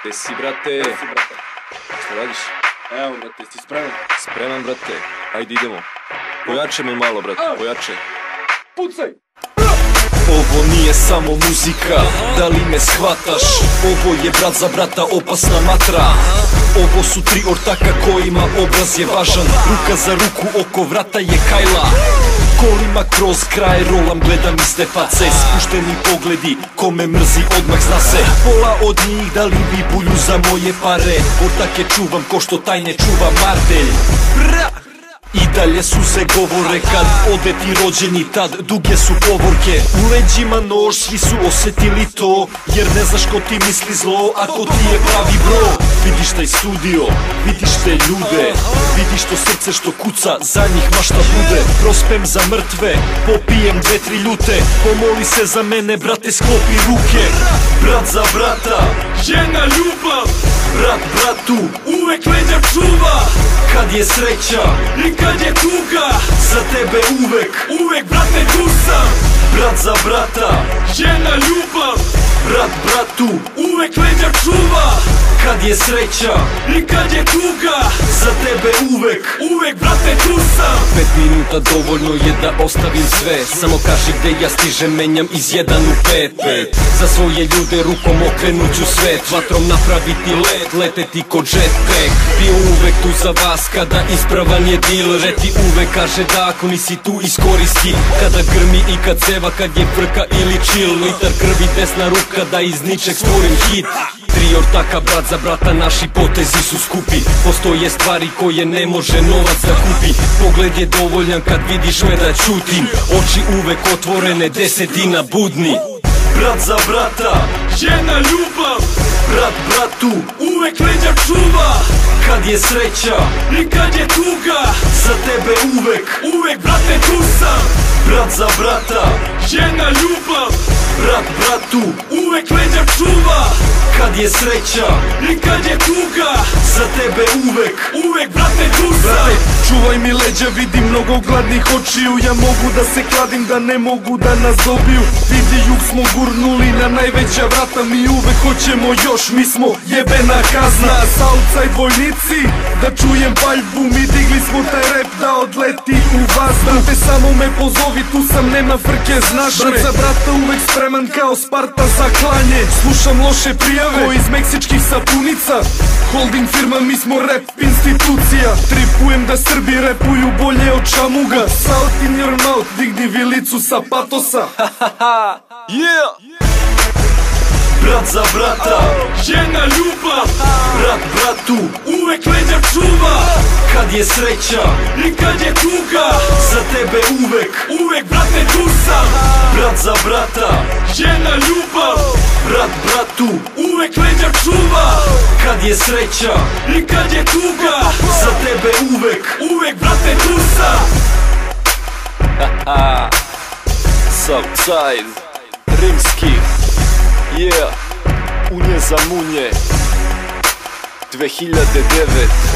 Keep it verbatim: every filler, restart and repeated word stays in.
Gde si, brate? Gde si, brate? Što radiš? Evo, brate, jesi spreman? Spreman, brate. Ajde, idemo. Pojače me malo, brate, pojače. Pucaj! Ovo nije samo muzika, da li me shvataš? Ovo je brat za brata, opasna matra. Ovo su tri ortaka kojima obraz je važan. Ruka za ruku, oko vrata je kajla. Kolima kroz kraj rolam, gledam iste face. Spušteni pogledi, ko me mrzi odmah zna se. Pola od njih dali bi bulju za moje pare. Ortake čuvam ko što tajne čuva martelj. I dalje suze govore kad ode ti rođeni, tad duge su povorke. U leđima nož, svi su osetili to, jer ne znaš ko ti misli zlo, ako ti je pravi bro. Vidiš taj studio, vidiš te ljude, vidiš to srce što kuca, za njih ma šta bude. Prospem za mrtve, popijem dve, tri ljute, pomoli se za mene, brate, sklopi ruke. Brat za brata, Žena ljubav, brat bratu, uvek leđa čuva. kad je sreća I kad je tuga, za tebe uvek. uvek, brate, tu sam. Brat za brata, Žena ljubav, brat bratu, uvek leđa čuva. kad je sreća I kad je tuga, za tebe uvek. uvek, brate, tu sam. Pet minuta dovoljno je da ostavim sve, samo kaži gde ja stižem, menjam iz jedan u pet, pet. Za svoje ljude rukom okrenut ću svet, vatrom napraviti let, leteti ko jetpack. Bio uvek tu za vas kada ispravan je dil, reti uvek kaže da ako nisi tu iskoristi. Kada grmi i kad ceva, kad je frka ili chill, litar krvi, desna ruka da iz ničeg stvorim hit. Tri ortaka, brat za brata, naši potezi su skupi. Postoje stvari koje ne može novac da kupi. Pogled je dovoljan kad vidiš me da ćutim, oči uvek otvorene, desetina budni. Brat za brata, Žena ljubav, brat bratu, uvek leđa čuva. kad je sreća I kad je tuga, za tebe uvek. uvek, brate, tu sam. Brat za brata, Žena ljubav, brat bratu, uvek leđa čuva. kad je sreća I kad je tuga, za tebe uvek. uvek, brate, tu sam. Brate, čuvaj mi leđa, vidim mnogo gladnih očiju. Ja mogu da se kladim, da ne mogu da nas dobiju. Vidi, jug smo gurnuli na najveća vrata. Mi uvek hoćemo još, mi smo jebena kazna. Southside vojnici, da čujem paljbu. Mi digli smo taj rap da odleti u vazduh. Brate, samo me pozovi, tu sam, nema frke, znaš me. Brat za brata uvek spreman kao Sparta za klanje. Slušam loše prijave, ko iz meksičkih sapunica. Holding firma, mi smo rap institucija. Tripujem da Srbi repuju bolje od šamuga. South in your mouth, digni vilicu sa patosa. Yeah! Brat za brata, Žena ljubav, brat bratu, uvek leđa čuva. kad je sreća I kad je tuga, za tebe uvek. uvek, brate, tu sam. Brat za brata, Žena ljubav, brat bratu, uvek leđa čuva. kad je sreća I kad je tuga, za tebe uvek. uvek, brate, tu sam. Southside, rimski, yeah, unje za munje, dve hiljade devet.